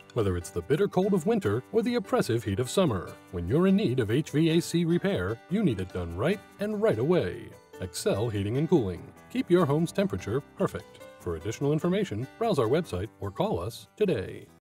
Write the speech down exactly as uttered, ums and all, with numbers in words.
Whether it's the bitter cold of winter or the oppressive heat of summer, when you're in need of H V A C repair, you need it done right and right away. Accel Heating and Cooling. Keep your home's temperature perfect. For additional information, browse our website or call us today.